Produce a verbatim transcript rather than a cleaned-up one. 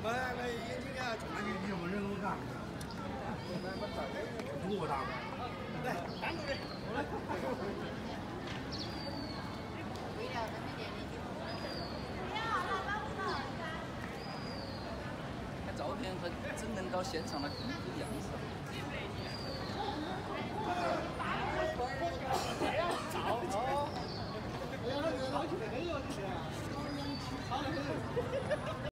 没没，眼睛啊，那你你没人我干。多大？来，单独的。 拍照片和真人到现场的不一样噻。